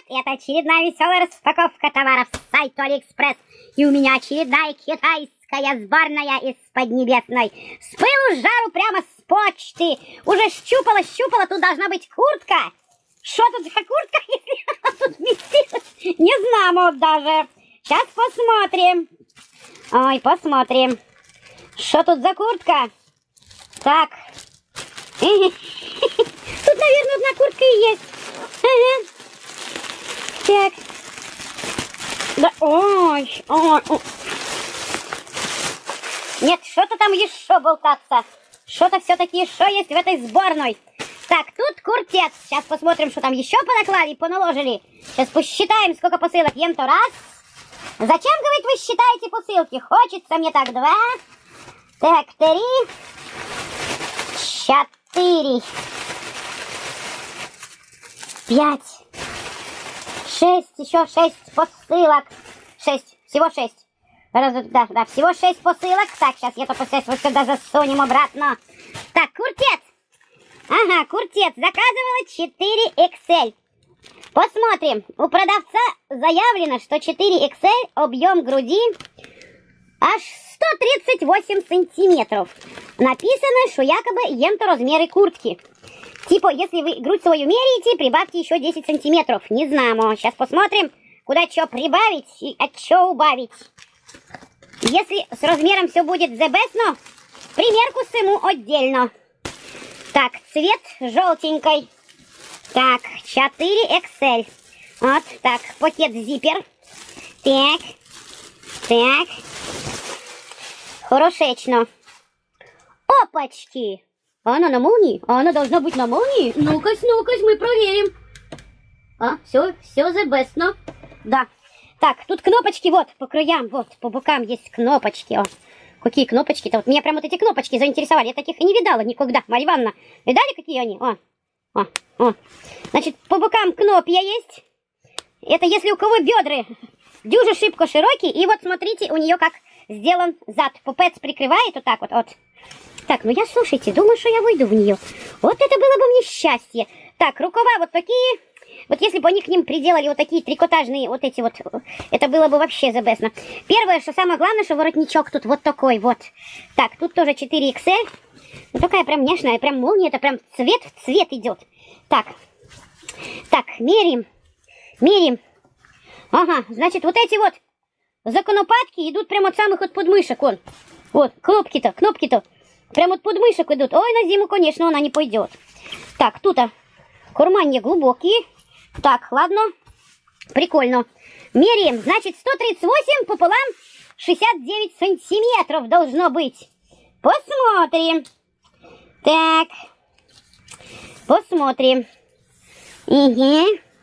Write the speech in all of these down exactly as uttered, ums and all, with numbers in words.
это очередная веселая распаковка товаров с сайта Алиэкспресс. И у меня очередная китайская сборная из Поднебесной. С пылу с жару прямо с почты. Уже щупала-щупала, тут должна быть куртка. Что тут за куртка, если она тут висит? Не знаю, вот даже. Сейчас посмотрим. Ой, посмотрим. Что тут за куртка? Так. Тут, наверное, одна куртка и есть. Ага. Так. Да, ой, ой, ой. Нет, что-то там еще болтаться. Что-то все-таки еще есть в этой сборной. Так, тут куртец. Сейчас посмотрим, что там еще понаклали, поналожили. Сейчас посчитаем, сколько посылок. Ем-то раз. Зачем, говорит, вы считаете посылки? Хочется мне так два. Так, три. Четыре. Пять. Шесть. Еще шесть посылок. Шесть. Всего шесть. Раз, да, да, всего шесть посылок. Так, сейчас я это посылку вот сюда засунем обратно. Так, куртец. Ага, куртец. Заказывала четыре икс эль. Посмотрим. У продавца заявлено, что четыре икс эль объем груди аж сто тридцать восемь сантиметров. Написано, что якобы ем-то размеры куртки. Типа, если вы грудь свою меряете, прибавьте еще десять сантиметров. Не знаю, сейчас посмотрим, куда что прибавить и от что убавить. Если с размером все будет the best, но примерку сыму отдельно. Так, цвет желтенький. Так, четыре икс эль. Вот, так, пакет зиппер. Так, так. Хорошечно. Опачки! А она на молнии? А она должна быть на молнии? Ну-ка, ну-ка, мы проверим. А, все, все the best, но. Да. Так, тут кнопочки вот по краям, вот, по бокам есть кнопочки. О, какие кнопочки-то? Вот меня прям вот эти кнопочки заинтересовали. Я таких и не видала никогда. Марья Ивановна, видали, какие они? О, о, о. Значит, по бокам кнопья есть. Это если у кого бедра дюже шибко широкие. И вот смотрите, у нее как сделан зад. Пупец прикрывает вот так вот. вот. Так, ну я, слушайте, думаю, что я выйду в нее. Вот это было бы мне счастье. Так, рукава вот такие. Вот если бы они к ним приделали вот такие трикотажные вот эти вот, это было бы вообще забесно. Первое, что самое главное, что воротничок тут вот такой вот. Так, тут тоже четыре икс эль. Ну такая прям няшная, прям молния, это прям цвет в цвет идет. Так, так, меряем, меряем. Ага, значит, вот эти вот законопатки идут прямо от самых от подмышек, вон. Вот, кнопки-то, кнопки-то. Прямо от подмышек идут. Ой, на зиму, конечно, она не пойдет. Так, тут а, карманы глубокие. Так, ладно. Прикольно. Меряем. Значит, сто тридцать восемь пополам шестьдесят девять сантиметров должно быть. Посмотрим. Так. Посмотрим. Угу.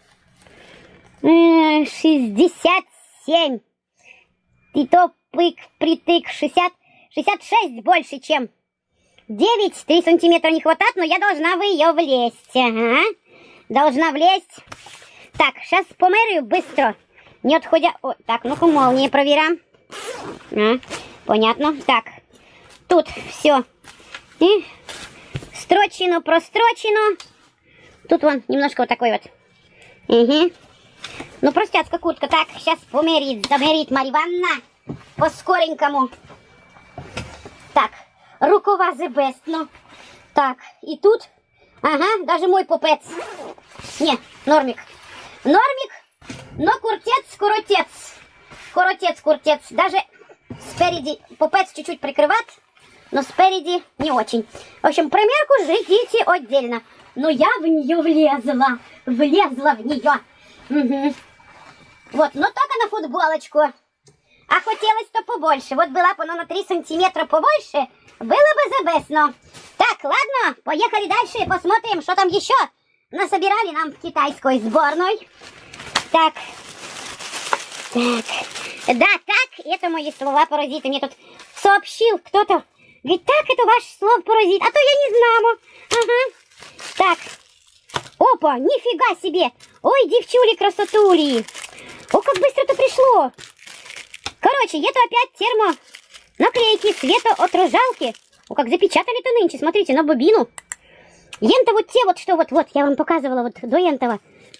шестьдесят семь. И то пык-притык. шестьдесят, шестьдесят шесть больше, чем девять. три сантиметра не хватает, но я должна в ее влезть. Ага. Должна влезть. Так, сейчас померяю быстро. Не отходя... О, так, ну-ка, молнии проверяем. А, понятно. Так, тут все. И строчено, прострочено. Тут вон немножко вот такой вот. Угу. Ну, простяцкая куртка. Так, сейчас померит, замерит Марья Ивановна. По-скоренькому. Так, рукава the best, ну. Так, и тут... Ага, даже мой пупец. Не, нормик. Нормик, но куртец, куротец. Куротец, куртец. Даже спереди пупец чуть-чуть прикрывает, но спереди не очень. В общем, примерку ждите отдельно. Но я в нее влезла. Влезла в нее. Угу. Вот, но только на футболочку. А хотелось-то побольше. Вот была бы она на три сантиметра побольше, было бы забесно. Так, ладно, поехали дальше и посмотрим, что там еще насобирали нам в китайской сборной. Так, так, да, так, это мои слова паразиты. Мне тут сообщил кто-то. Говорит, так, это ваш слово паразит, а то я не знаю. Ага, так, опа, нифига себе. Ой, девчули, красотули. О, как быстро-то пришло. Короче, это опять термо наклейки светоотражалки. О, как запечатали-то нынче, смотрите, на бобину. Ента вот те вот, что вот-вот, я вам показывала вот до ентова.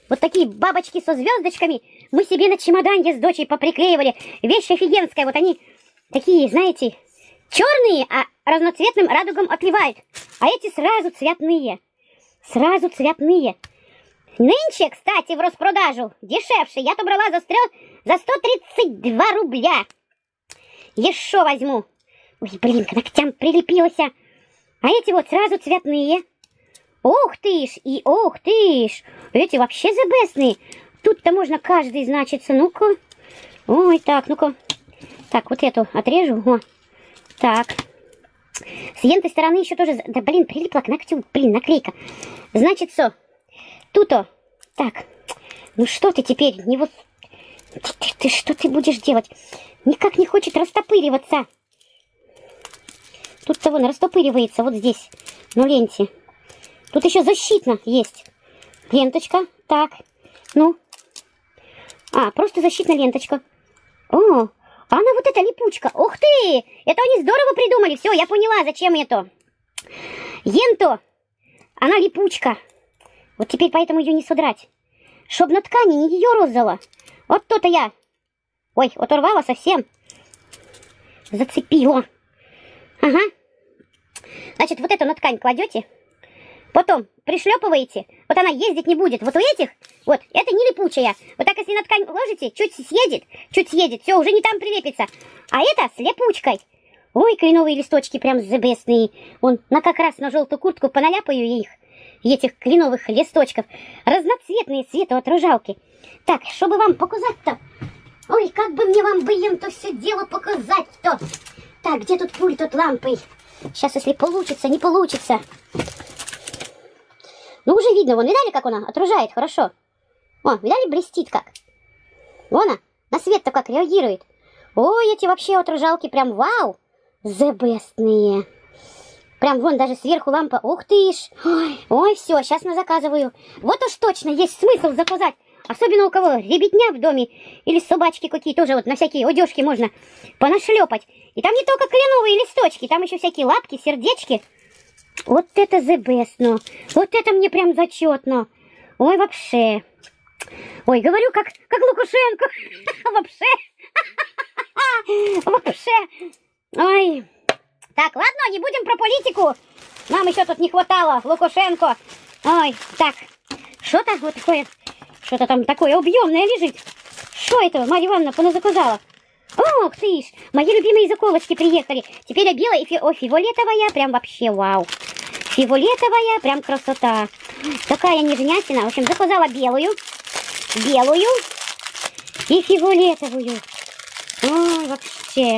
Вот такие бабочки со звездочками мы себе на чемоданье с дочей поприклеивали. Вещь офигенская. Вот они такие, знаете, черные, а разноцветным радугом отливают. А эти сразу цветные. Сразу цветные. Нынче, кстати, в распродажу дешевше. Я-то брала за, стрел... за сто тридцать два рубля. Еще возьму. Ой, блин, к ногтям прилепилась. А эти вот сразу цветные. Ух ты ж, и ух ты ж. Эти вообще забесные. Тут-то можно каждый значится. Ну-ка. Ой, так, ну-ка. Так, вот эту отрежу. О. Так. С этой стороны еще тоже... Да, блин, прилипла к ногтю. Блин, наклейка. Значит, все. Тут-то. Так. Ну что ты теперь? Не вот... Ты, ты, ты что ты будешь делать? Никак не хочет растопыриваться. Тут-то вон растопыривается. Вот здесь. На ленте. Тут еще защитно есть. Ленточка. Так. Ну. А, просто защитная ленточка. О, а она вот эта липучка. Ух ты! Это они здорово придумали. Все, я поняла, зачем это. Енто. Она липучка. Вот теперь поэтому ее не содрать. Чтоб на ткани не ее розала. Вот то-то я. Ой, оторвала совсем. Зацепила. Ага. Значит, вот эту на ткань кладете. Потом пришлепываете. Вот она ездить не будет. Вот у этих, вот, это не липучая. Вот так, если на ткань ложите, чуть съедет, чуть съедет. Все, уже не там прилепится. А это с липучкой. Ой, кленовые листочки прям забесные. Вон, на как раз на желтую куртку поналяпаю их. Этих кленовых листочков. Разноцветные цветоотражалки. Так, чтобы вам показать-то. Ой, как бы мне вам бы им то все дело показать-то. Так, где тут пульт от лампы? Сейчас, если получится, не получится. Ну, уже видно, вон, видали, как она отражает хорошо? Вон, видали, блестит как? Вон она, на свет-то как реагирует. Ой, эти вообще отражалки прям вау, забестные. Прям вон даже сверху лампа. Ух ты ж. Ой, ой, все, сейчас назаказываю. Вот уж точно есть смысл заказать. Особенно у кого ребятня в доме или собачки какие тоже вот на всякие одежки можно понашлепать. И там не только кленовые листочки, там еще всякие лапки, сердечки. Вот это the best, ну. Вот это мне прям зачетно. Ой, вообще. Ой, говорю, как, как Лукашенко. Вообще. Вообще. Ой. Так, ладно, не будем про политику. Нам еще тут не хватало Лукашенко. Ой, так. Что-то вот такое, что-то там такое объемное лежит. Что это, Марья Ивановна поназаказала? Ох ты ж, мои любимые заколочки приехали. Теперь я белая и фи... О, фиолетовая, прям вообще вау. Фиолетовая, прям красота. Такая нежнятина. В общем, заказала белую, белую и фиолетовую. Ой, вообще.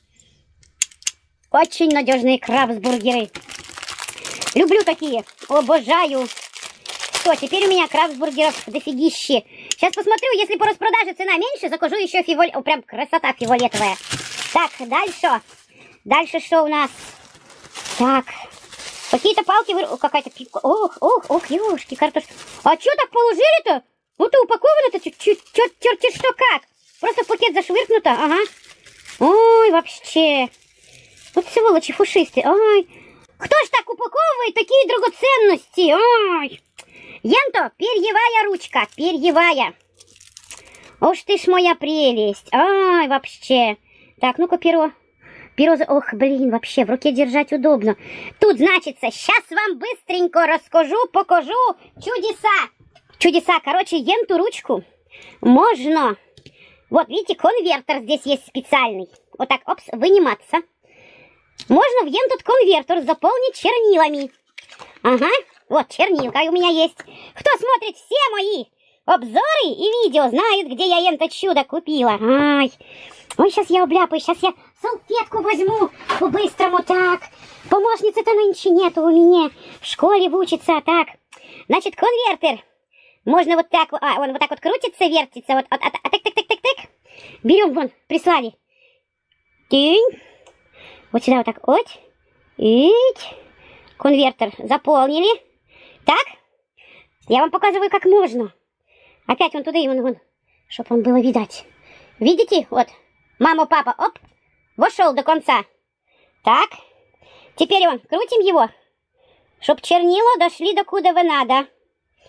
Очень надежные крабсбургеры. Люблю такие, обожаю. Что, теперь у меня крабсбургеров дофигище. Сейчас посмотрю, если по распродаже цена меньше, закажу еще фиолет... О, прям красота фиолетовая. Так, дальше. Дальше что у нас? Так, какие-то палки... Вы... Какая-то... Ох, ох, ох, ёшки, картошка. А что так положили-то? Ну-то упаковано-то черти что как. Просто в пакет зашвыркнуто, ага. Ой, вообще. Вот сволочи фушистые. Ой. Кто ж так упаковывает такие драгоценности? Ой. Янто, перьевая ручка, перьевая. Уж ты ж моя прелесть. Ай, вообще. Так, ну-ка перо. Перо, ох, блин, вообще в руке держать удобно. Тут, значится, сейчас вам быстренько расскажу, покажу чудеса. Чудеса, короче, енту ручку можно... Вот, видите, конвертер здесь есть специальный. Вот так, опс, выниматься. Можно в ентут конвертер заполнить чернилами. Ага, вот чернилка у меня есть. Кто смотрит все мои обзоры и видео, знает, где я это чудо купила. Ай, ой, сейчас я обляпаю, сейчас я салфетку возьму по-быстрому, так. Помощницы-то нынче нету у меня, в школе учится, так. Значит, конвертер. Можно вот так, а, он вот так вот крутится, вертится, вот, а, а, а, так, так, так, так, так. Берем, вон, прислали. Тинь. Вот сюда вот так, вот. Ить. Конвертер заполнили. Так. Я вам показываю, как можно. Опять вон туда и вон, вон. Чтоб вам было видать. Видите? Вот. Мама, папа, оп. Вошел до конца. Так. Теперь вон, крутим его. Чтоб чернила дошли до куда вы надо.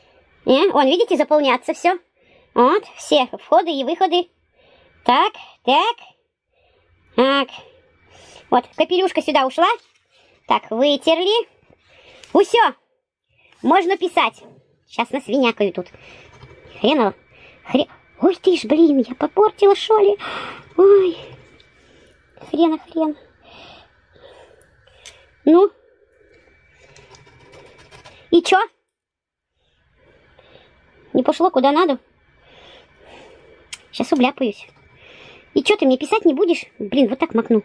Не? Вон, видите, заполняться все. Вот, все входы и выходы. Так, так. Так. Вот, капелюшка сюда ушла. Так, вытерли. Усё. Можно писать. Сейчас насвинякаю тут. Хреново. Хрен... Ой ты ж, блин, я попортила, шо ли? Ой. Хрена, хрен. Ну. И чё? Не пошло куда надо? Сейчас убляпаюсь. И чё, ты мне писать не будешь? Блин, вот так макну.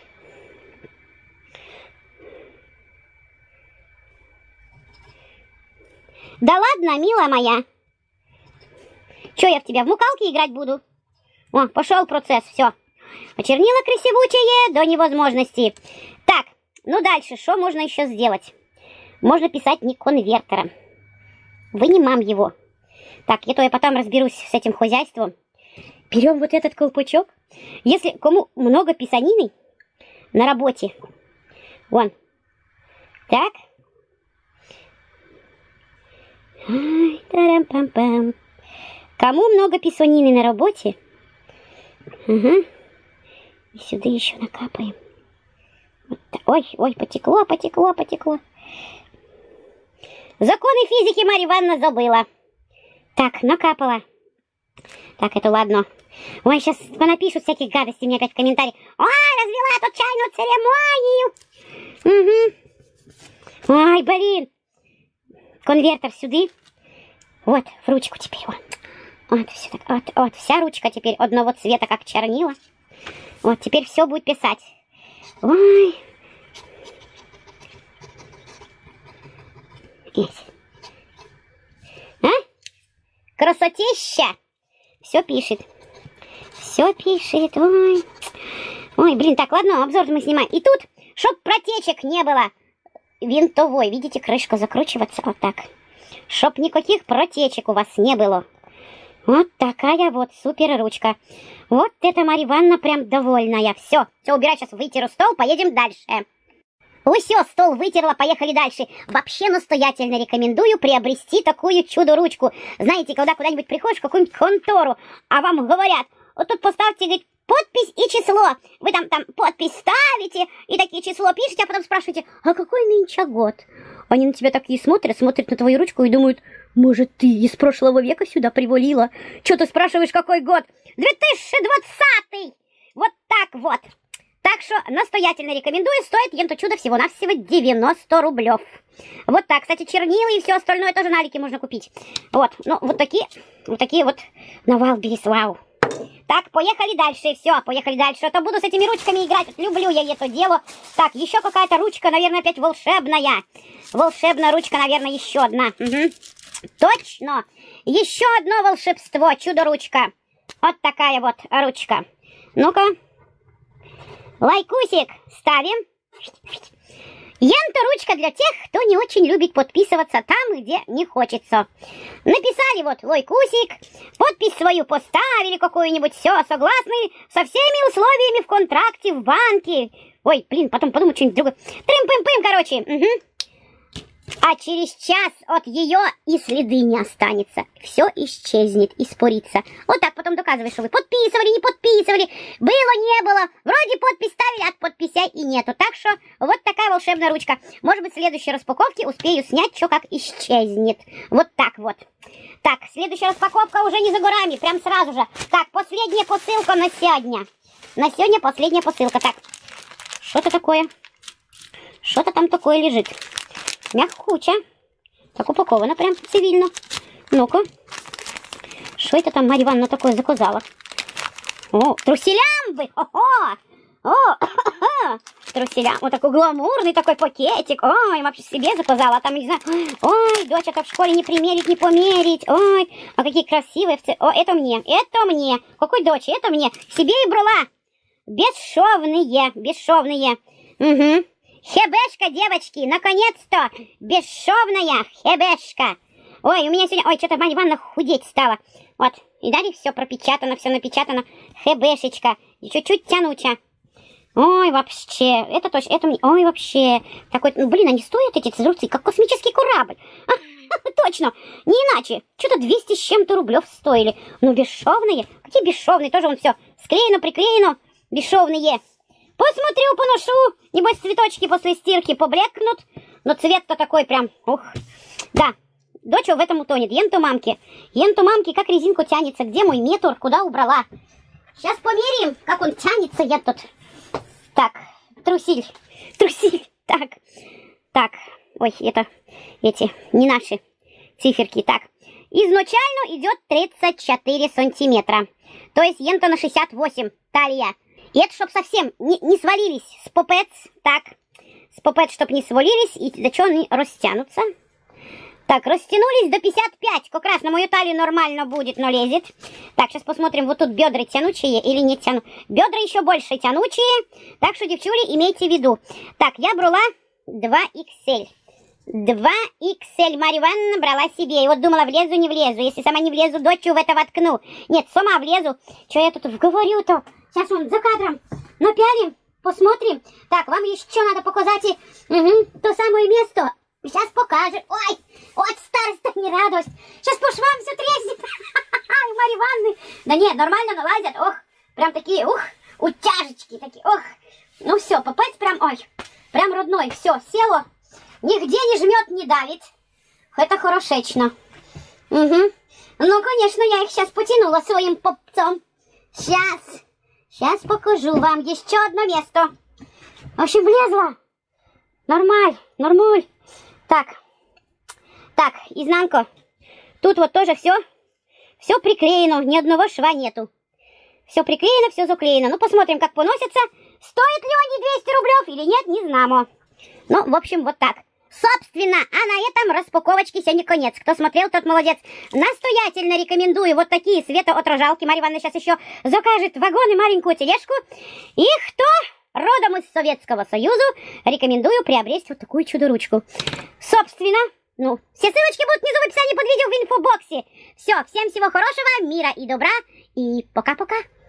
Да ладно, милая моя. Чё, я в тебя в мукалке играть буду? О, пошел процесс, все. Очернила красивучее до невозможности. Так, ну дальше, что можно еще сделать? Можно писать не конвертером. Вынимам его. Так, я то я потом разберусь с этим хозяйством. Берем вот этот колпачок. Если кому много писанины на работе, вон, так. Ай, тарам-пам-пам. Кому много писанины на работе, угу. И сюда еще накапаем. Вот ой, ой, потекло, потекло, потекло. Законы физики Марья Ивановна забыла. Так, накапала. Так, это ладно. Ой, сейчас понапишут всяких гадостей мне опять в комментариях. Ой, развела тут чайную церемонию. Угу. Ой, блин. Конвертер сюда. Вот, в ручку теперь. Вот, вот, все так, вот, вот, вся ручка теперь одного цвета, как чернила. Вот, теперь все будет писать. Ой. Есть. А? Красотища. Все пишет. Все пишет. Ой. Ой, блин, так, ладно, обзор мы снимаем. И тут, чтоб протечек не было винтовой. Видите, крышка закручиваться вот так. Чтоб никаких протечек у вас не было. Вот такая вот супер ручка. Вот это Марья Ивановна прям довольная. Все, все, убирай, сейчас вытеру стол, поедем дальше. Ой, все, стол вытерла, поехали дальше. Вообще настоятельно рекомендую приобрести такую чудо-ручку. Знаете, когда куда-нибудь приходишь в какую-нибудь контору, а вам говорят, вот тут поставьте, говорит, подпись и число. Вы там, там подпись ставите и такие число пишете, а потом спрашиваете, а какой нынче год? Они на тебя такие смотрят, смотрят на твою ручку и думают, может, ты из прошлого века сюда привалила? Че ты спрашиваешь, какой год? две тысячи двадцатый! Вот так вот. Так что настоятельно рекомендую, стоит ем-то чудо всего-навсего девяносто рублев. Вот так, кстати, чернила и все остальное тоже на Алике можно купить. Вот, ну, вот такие, вот такие вот на Валбересвау. Так, поехали дальше, все, поехали дальше. А то буду с этими ручками играть, вот люблю я это дело. Так, еще какая-то ручка, наверное, опять волшебная. Волшебная ручка, наверное, еще одна. Угу. Точно, еще одно волшебство, чудо-ручка. Вот такая вот ручка. Ну-ка. Лайкусик ставим. Ента ручка для тех, кто не очень любит подписываться там, где не хочется. Написали вот лайкусик, подпись свою поставили какую-нибудь, все, согласны со всеми условиями в контракте, в банке. Ой, блин, потом подумаю что-нибудь другое. Трым-пым-пым, короче. Угу. А через час от ее и следы не останется. Все исчезнет, испарится. Вот так потом доказываешь, что вы подписывали, не подписывали, было, не было. Вроде подпись ставили, а подписей и нету. Так что вот такая волшебная ручка. Может быть, в следующей распаковке успею снять, что как исчезнет. Вот так вот. Так, следующая распаковка уже не за горами, прям сразу же. Так, последняя посылка на сегодня. На сегодня последняя посылка. Так, что-то такое. Что-то там такое лежит. Мягкуча. Так упаковано прям цивильно. Ну-ка. Что это там Марья Ивановна такое заказала? О, труселямбы! О-о! О, труселя. Вот такой гламурный такой пакетик. Ой, вообще себе заказала. А там, не знаю, ой, дочь-то в школе не примерить, не померить. Ой, а какие красивые. О, это мне, это мне. Какой дочь? Это мне. Себе и брала. Бесшовные, бесшовные. Угу. Хебешка, девочки, наконец-то, бесшовная хебешка. Ой, у меня сегодня, ой, что-то Марья Ивановна худеть стала. Вот, и далее все пропечатано, все напечатано. Хебешечка, чуть-чуть тянуча. Ой, вообще, это точно, это мне, ой, вообще. Такой, ну, блин, они стоят, эти цезурцы, как космический корабль. Точно, не иначе. Что-то двести с чем-то рублев стоили. Ну, бесшовные. Какие бесшовные? Тоже вон все склеено, приклеено. Бесшовные. Посмотрю, поношу. Небось, цветочки после стирки поблекнут. Но цвет-то такой прям, ух. Да, дочь в этом утонет. Енту мамки. Енту мамки как резинку тянется. Где мой метр? Куда убрала? Сейчас померяем, как он тянется. Я тут... Так, трусиль. Трусиль. Так, так. Ой, это эти, не наши циферки. Так, изначально идет тридцать четыре сантиметра. То есть ента на шестьдесят восемь талия. И это чтоб совсем не, не свалились с попец. Так, с попец, чтоб не свалились. И до чего они растянутся? Так, растянулись до пятьдесят пять. Как раз на мою талию нормально будет, но лезет. Так, сейчас посмотрим, вот тут бедра тянучие или не тяну. Бедра еще больше тянучие. Так что, девчули, имейте в виду. Так, я брала два икс эль. два икс эль Марья Ивановна брала себе. И вот думала, влезу, не влезу. Если сама не влезу, дочу в это воткну. Нет, сама влезу. Что я тут говорю-то? Сейчас он за кадром напялим, посмотрим. Так, вам еще надо показать и угу, то самое место. Сейчас покажем. Ой, от старость не радость. Сейчас по швам все треснет. Ай, Марья Ивановна. Да нет, нормально налазят. Ох, прям такие, ух, утяжечки такие. Ох, ну все, попасть прям, ой, прям родной. Все, село. Нигде не жмет, не давит. Это хорошечно. Угу. Ну, конечно, я их сейчас потянула своим попцом. Сейчас. Сейчас покажу вам еще одно место. В общем, влезла. Нормаль, нормаль. Так. Так, изнанка. Тут вот тоже все. Все приклеено. Ни одного шва нету. Все приклеено, все заклеено. Ну, посмотрим, как поносятся. Стоят ли они двести рублев или нет, не знамо. Ну, в общем, вот так. Собственно, а на этом распаковочки сегодня конец. Кто смотрел, тот молодец. Настоятельно рекомендую вот такие светоотражалки. Марья Ивановна сейчас еще закажет вагон и маленькую тележку. И кто родом из Советского Союза, рекомендую приобрести вот такую чудо-ручку. Собственно, ну, все ссылочки будут внизу в описании под видео в инфобоксе. Все, всем всего хорошего, мира и добра. И пока-пока.